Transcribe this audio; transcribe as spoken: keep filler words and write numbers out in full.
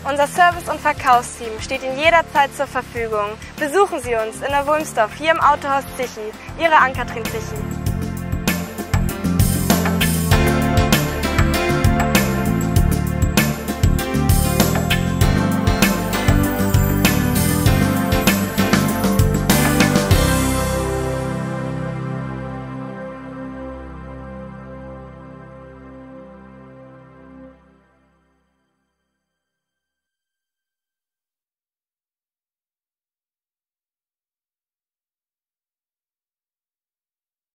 Unser Service- und Verkaufsteam steht Ihnen jederzeit zur Verfügung. Besuchen Sie uns in der Wulmsdorf hier im Autohaus Zichy. Ihre Ann-Kathrin Zichy.